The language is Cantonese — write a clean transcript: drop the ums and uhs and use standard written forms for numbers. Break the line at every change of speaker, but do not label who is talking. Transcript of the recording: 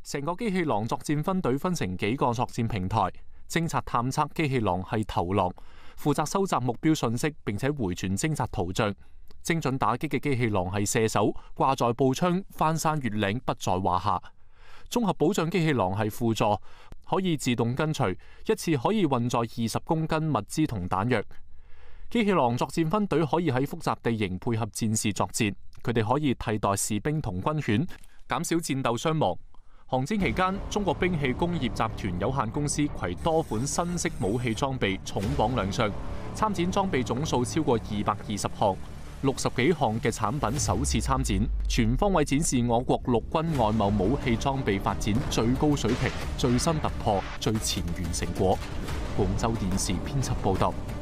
成個機器狼作戰分隊分成幾個作戰平台，偵察探測機器狼係頭狼，負責收集目標信息並且回傳偵察圖像。精準打擊嘅機器狼係射手，掛在步槍，翻山越嶺不在話下。綜合保障機器狼係輔助，可以自動跟隨，一次可以運載20公斤物資同彈藥。機器狼作戰分隊可以喺複雜地形配合戰士作戰，佢哋可以替代士兵同軍犬，減少戰鬥傷亡。航戰期間，中國兵器工業集團有限公司攜多款新式武器裝備重磅亮相，參展裝備總數超過220項，60幾項嘅產品首次參展，全方位展示我國陸軍外貿武器裝備發展最高水平、最新突破、最前沿成果。廣州電視編輯報道。